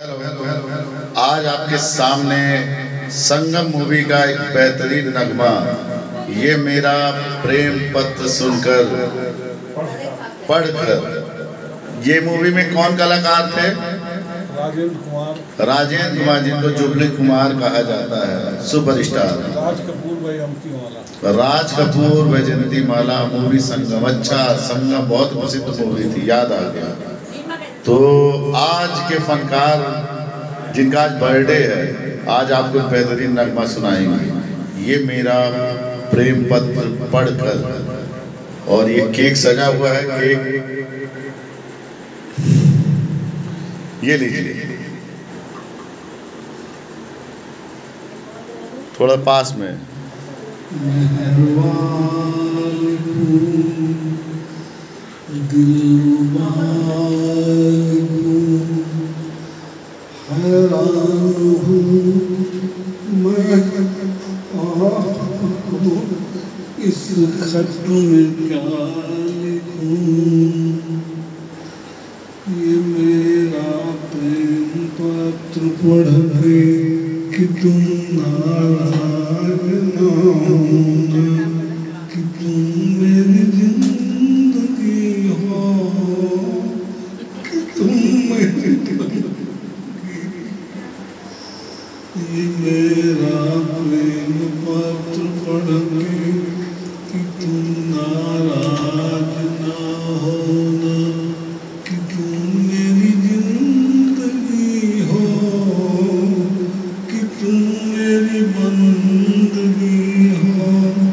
आज आपके सामने संगम मूवी का एक बेहतरीन नगमा, ये मेरा प्रेम पत्र सुनकर पढ़कर। ये मूवी में कौन कलाकार थे? राजेंद्र कुमार, जिनको जुबली कुमार कहा जाता है, superstar. Raj Kapoor Vyjayanthimala movie Sangam. अच्छा, संगम बहुत प्रसिद्ध मूवी थी, याद आ गया। तो आज के फनकार जिनका आज बर्थडे है, आज आपको बेहतरीन नगमा सुनाएंगे, ये मेरा प्रेम पत्र पढ़कर। और ये केक सजा हुआ है, केक ये लीजिए, थोड़ा पास में। इस खत में क्या लिखूं, ये मेरा प्रेम पत्र पढ़ के कि तुम नाराज ना होना, कि तुम मेरी जिंदगी हो, कि तुम मेरी ये मेरा प्रेम पत्र पढ़ के कि तुम नाराज ना होना, कि तुम मेरी जिंदगी हो, कि तुम मेरी बंदगी हो।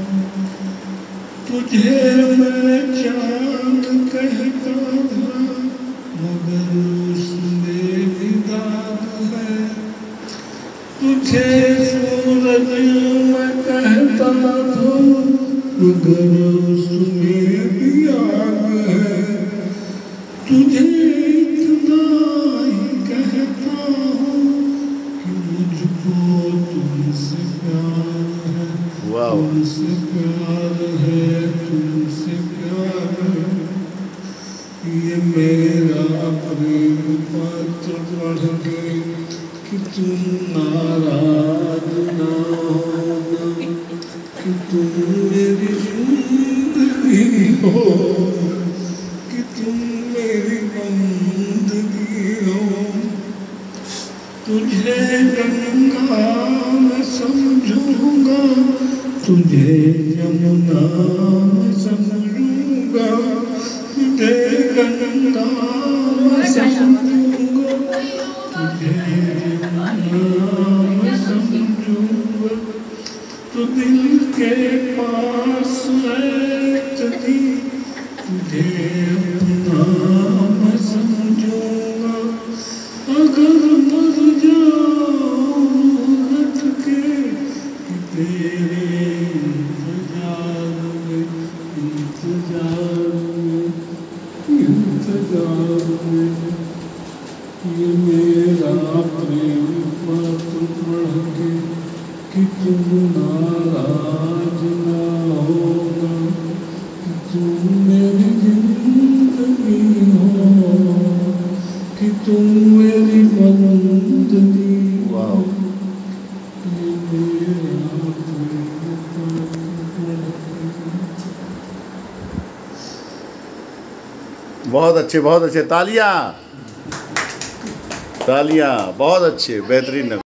तुझे मैं चांद कहता था, मगर उसमें भी दाग है। तुझे सूरज मैं कहता था, मगर उसमें भी आग है। तुझे इतना ही कहता हूँ कि मुझको तुमसे प्यार है, तुमसे प्यार है, तुमसे प्यार है। ये मेरा प्रेम पत्र पढ़ के कि तुम नाराज ना होना, कि तुम मेरी जिंदगी हो, कि तुम मेरी बंदगी हो। तुझे गंगा मैं समझूंगा, तुझे यमुना मैं समझूंगा, तुझे गंगा मैं समझूंगा, तुझे मैं समझूंगा। तो दिल के पास है चली, तुझे अपना मैं समझूंगा। अगर मर जाऊं रट के कि तेरे इंतजार में, इंतजार में, इंतजार में। ये मेरा प्रेम पत्र पढ़ के कि तुम नाराज ना होना, कि तुम मेरी जिंदगी हो, कि तुम मेरी बंदगी हो। ये मेरा प्रेम पत्र पढ़ के। बहुत अच्छे, बहुत अच्छे, तालियां तालियां, बहुत अच्छे, बेहतरीन।